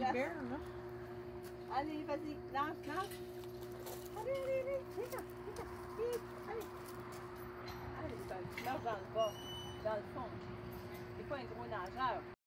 Yogi Bear, là. Allez, vas-y, lance, lance. Allez, viens, vite, allez. Allez, tu marches dans le bas, dans le fond. T'es pas un gros nageur.